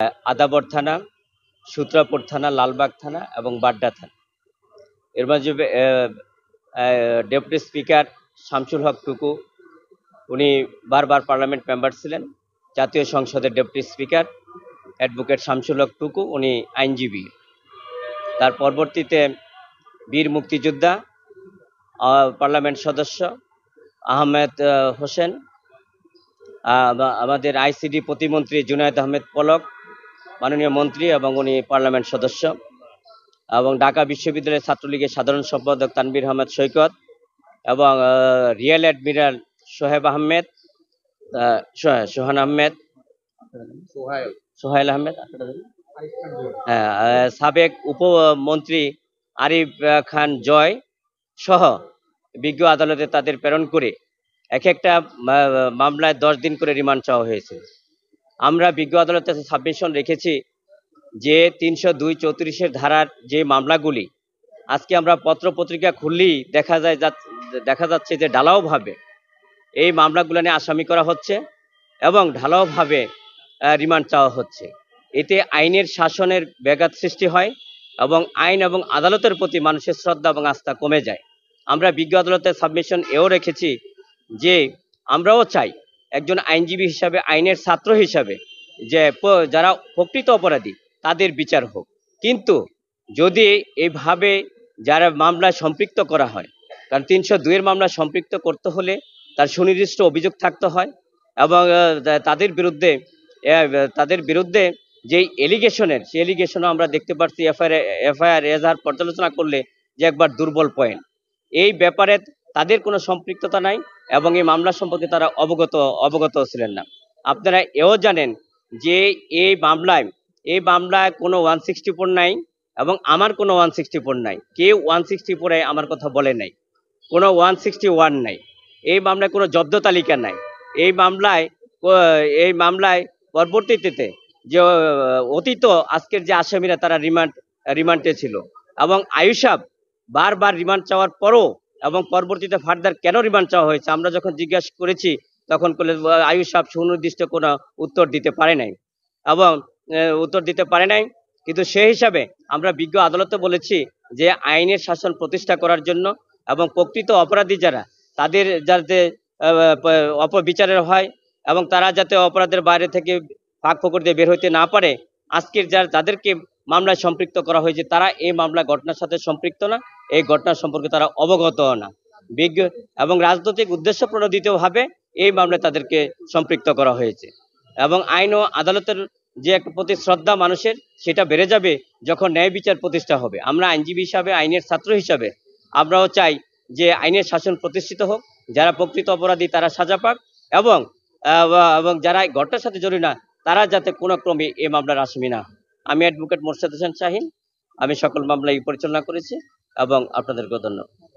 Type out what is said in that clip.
আদাবর থানা, সূত্রাপুর থানা, লালবাগ থানা এবং বাড্ডা থানা। এর মাঝে ডেপুটি স্পিকার শামসুল হক টুকু, উনি বারবার পার্লামেন্ট মেম্বার ছিলেন। জাতীয় সংসদের deputy speaker advocate Shamsul Haque Tuku, উনি আইনজীবী। তার পরবর্তীতে বীর মুক্তিযোদ্ধা পার্লামেন্ট সদস্য আহমেদ হোসেন, আমাদের আইসিডি প্রতিমন্ত্রী জুনায়েদ আহমেদ পলক, মাননীয় মন্ত্রী এবং উনি পার্লামেন্ট সদস্য, এবং ঢাকা বিশ্ববিদ্যালয়ের ছাত্রলীগের সাধারণ সম্পাদক তানভীর আহমেদ সৈকত, এবং রিয়েল অ্যাডমিরাল সোহেব আহমেদ, সোহান আহমেদ, সোহাইল আহমেদ, সাবেক উপমন্ত্রী আরিফ খান জয় সহ বিজ্ঞ আদালতে তাদের প্রেরণ করে এক একটা মামলায় 10 দিন করে রিমান্ড চাওয়া হয়েছে। আমরা বিজ্ঞ আদালতে সাবমিশন রেখেছি যে 302-34 ধারার যে মামলাগুলি, আজকে আমরা পত্র পত্রিকা খুললেই দেখা যাচ্ছে যে ঢালাওভাবে এই মামলাগুলো নিয়ে আসামি করা হচ্ছে এবং ঢালাওভাবে রিমান্ড চাওয়া হচ্ছে। এতে আইনের শাসনের ব্যাঘাত সৃষ্টি হয় এবং আইন এবং আদালতের প্রতি মানুষের শ্রদ্ধা এবং আস্থা কমে যায়। আমরা বিজ্ঞ আদালতের সাবমিশন এও রেখেছি যে আমরাও চাই একজন আইনজীবী হিসাবে, আইনের ছাত্র হিসাবে, যে যারা প্রকৃত অপরাধী তাদের বিচার হোক। কিন্তু যদি এইভাবে যারা মামলায় সম্পৃক্ত করা হয়, কারণ 302-এর মামলা সম্পৃক্ত করতে হলে তার সুনির্দিষ্ট অভিযোগ থাকতে হয় এবং তাদের বিরুদ্ধে যেই এলিগেশনের, সেই এলিগেশনও আমরা দেখতে পাচ্ছি এফআইআর এজাহার পর্যালোচনা করলে যে একবার দুর্বল পয়েন্ট। এই ব্যাপারে তাদের কোনো সম্পৃক্ততা নাই এবং এই মামলা সম্পর্কে তারা অবগত ছিলেন না। আপনারা এও জানেন যে এই মামলায় কোনো 164 নাই এবং আমার কোনো 164 নাই। কেউ 164-এ আমার কথা বলে নাই, কোনো 161 নাই। এই মামলায় কোনো জব্দ তালিকা নাই। এই মামলায় পরবর্তীতে যে অতীত আজকের যে আসামিরা তারা রিমান্ডে ছিল এবং আয়ুষাব বারবার রিমান্ড চাওয়ার পরও এবং পরবর্তীতে ফার্দার কেন রিমান্ড চাওয়া হয়েছে আমরা যখন জিজ্ঞাসা করেছি, তখন আয়ুষাব সুনির্দিষ্ট কোনো উত্তর দিতে পারে নাই। কিন্তু সেই হিসাবে আমরা বিজ্ঞ আদালতে বলেছি যে আইনের শাসন প্রতিষ্ঠা করার জন্য এবং প্রকৃত অপরাধী যারা, তাদের যাতে অপবিচারের হয় এবং তারা যাতে অপরাধের বাইরে থেকে ফাঁক ফোকর দিয়ে বের হইতে না পারে, আজকের যাদেরকে মামলায় সম্পৃক্ত করা হয়েছে তারা এই মামলা ঘটনার সাথে সম্পৃক্ত না, এই ঘটনা সম্পর্কে তারা অবগত না। বিজ্ঞ এবং রাজনৈতিক উদ্দেশ্য প্রণোদিতভাবে এই মামলায় তাদেরকে সম্পৃক্ত করা হয়েছে এবং আইন ও আদালতের যে একটা প্রতি শ্রদ্ধা মানুষের, সেটা বেড়ে যাবে যখন ন্যায় বিচার প্রতিষ্ঠা হবে। আমরা আইনজীবী হিসাবে, আইনের ছাত্র হিসাবে আমরাও চাই যে আইনের শাসন প্রতিষ্ঠিত হোক, যারা প্রকৃত অপরাধী তারা সাজা পাক এবং যারা ঘটনার সাথে জড়িত না তারা যাতে কোনো ক্রমে এই মামলার আসামি না। আমি অ্যাডভোকেট মোর্শেদ হোসেন শাহীন, আমি সকল মামলা পরিচালনা করেছি এবং আপনাদেরকে ধন্যবাদ।